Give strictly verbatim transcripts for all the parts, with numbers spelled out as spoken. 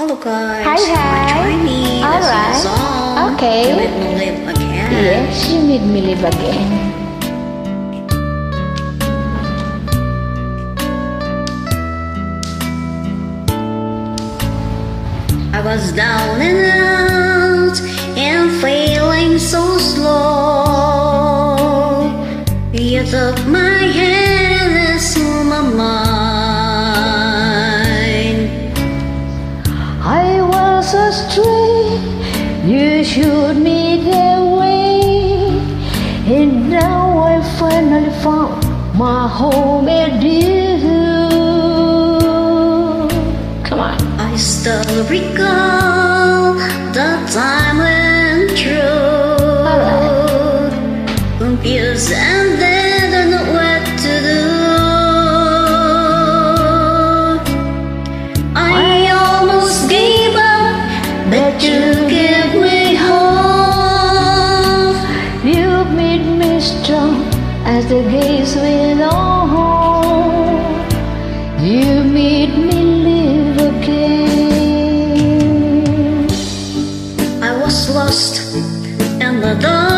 Hello guys, Hi, hi. join me. All This right. is the song. Okay. You made me live again. Yes, you made me live again. I was down and out and feeling so slow. You took my hand and soothed my mind. I was astray, you showed me the way, and now I finally found my home at you. Come on. I still recall the time went through. Alright. Confused and then don't know what to do. I almost gave up, but you gave me hope. You made me strong as the days went on. You made me live again. I was lost in the dark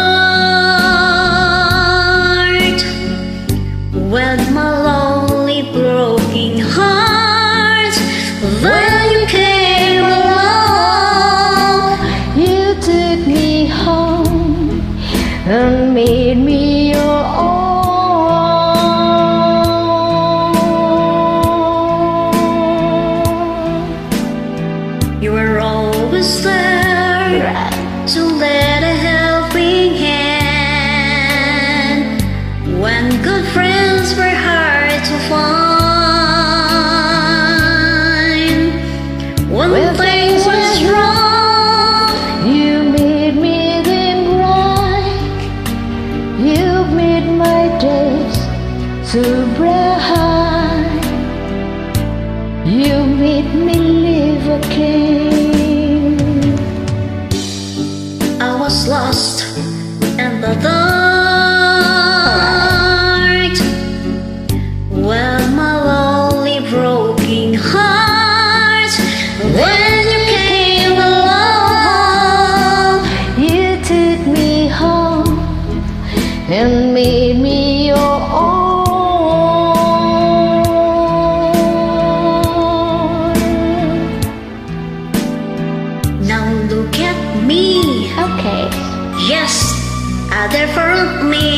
with my lonely broken heart. When you came along, You took me home and made me your own. you were always there to lend a helping hand when good friends were hard to find. When When things went wrong, You made me them bright. You made my days so bright. You made me live again. I was lost in the dark with my lonely broken heart. When you came along, You took me home and made me your own. now look at me. Okay. Yes, I different me.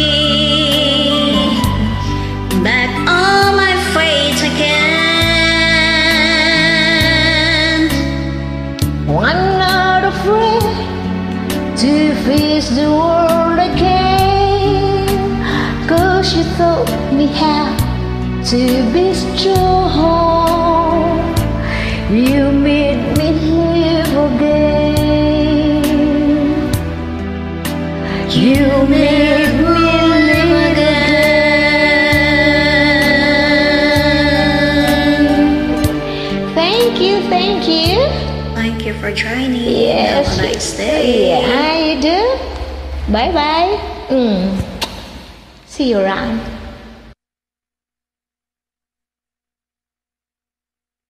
Back on my feet again. I'm not afraid to face the world again, 'cause you taught me how to be strong. You made me live again. You made me live again. Thank you, thank you. Thank you for joining. Yes. Have a nice day. Yeah, you do. Bye bye. Mm. See you around.